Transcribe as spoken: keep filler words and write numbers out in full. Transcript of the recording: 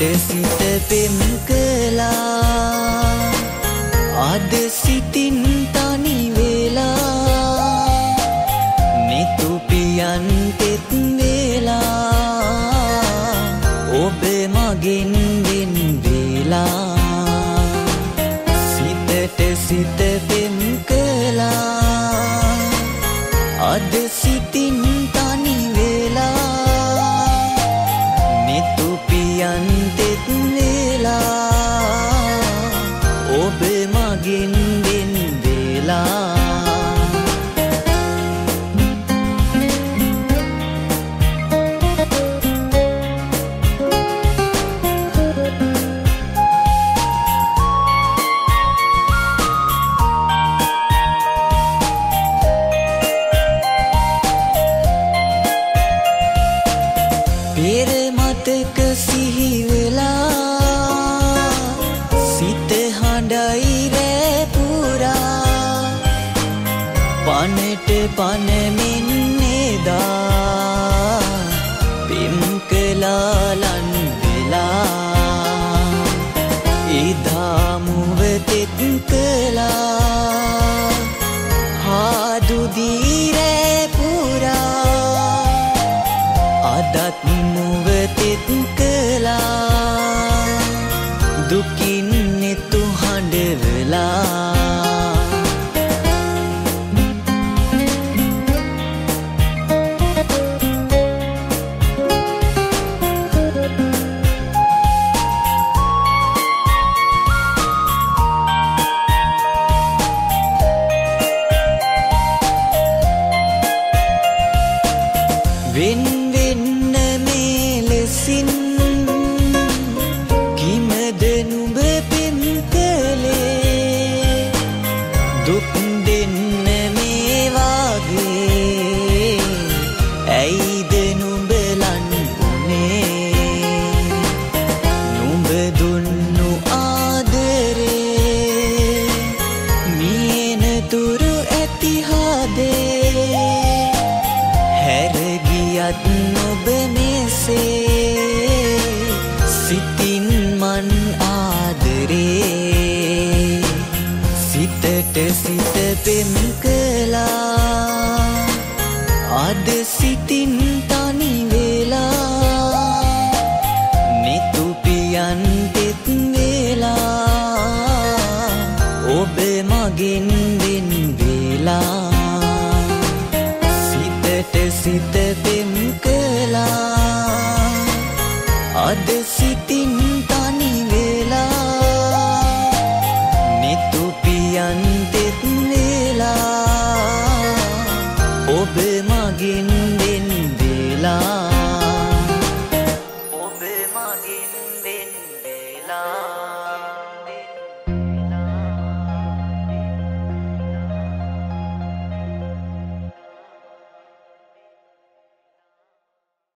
සිත පෙම් කළා අද සිතින් තනි වෙලා නිතු පියන් තෙත් වෙලා ඔබ මගෙන් වෙන් වෙලා සිතට සිත පෙම් කළා අද සිතින් තනි වෙලා නිතු පියන් තෙත් වෙලා ඔබ මගෙන් වෙන් වෙලා පෙර මතක සිහි වෙලා සිත හඬයි රෑ පුරා පනට පනමින් එදා පෙම් කළා ලන් වෙලා එදා මුව තෙත් කළා හාදු දී රෑ පුරා අදත් මුව තෙත් කළා දුකින් නෙතු හඬවලා වෙන් වෙන්න මේ ලෙසින් කිමද නුඹ පෙම් කළේ දුක් දෙන්න මේ වාගේ ඇයිද නුඹ ලන් වුනේ නුඹ දුන්නු ආදරේ මියන තුරු ඇති හදේ හැර ගියත් නොබ මෙසේ සිතින් මන් ආදරේ සිතට සිත පෙම් කළා අද සිතින් තනි වෙලා නිතු පියන් තෙත් වෙලා ඔබ මගෙන් වෙන් වෙලා සිත පෙම් කළා අද සිතින් තනි වෙලා නිතු පියන් තෙත් වෙලා ඔබ මගෙන් වෙන් වෙලා ඔබ මගෙන් වෙන් වෙලා